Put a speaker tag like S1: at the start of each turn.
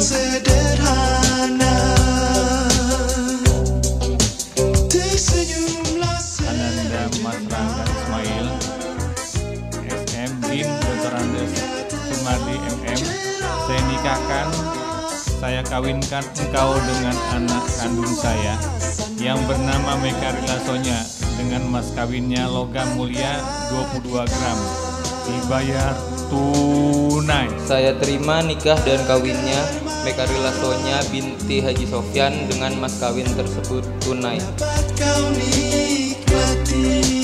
S1: sederhana.
S2: Ananda Mas Rangga Ismail SM bin Dr. Andes Sumardi MM. Saya kawinkan engkau dengan anak kandung saya yang bernama Mekarila Sonya dengan mas kawinnya logam mulia 22 gram dibayar tunai.
S3: Saya terima nikah dan kawinnya Mekarila Sonya binti Haji Sofyan dengan mas kawin tersebut tunai.
S1: Dapat kau nikmati.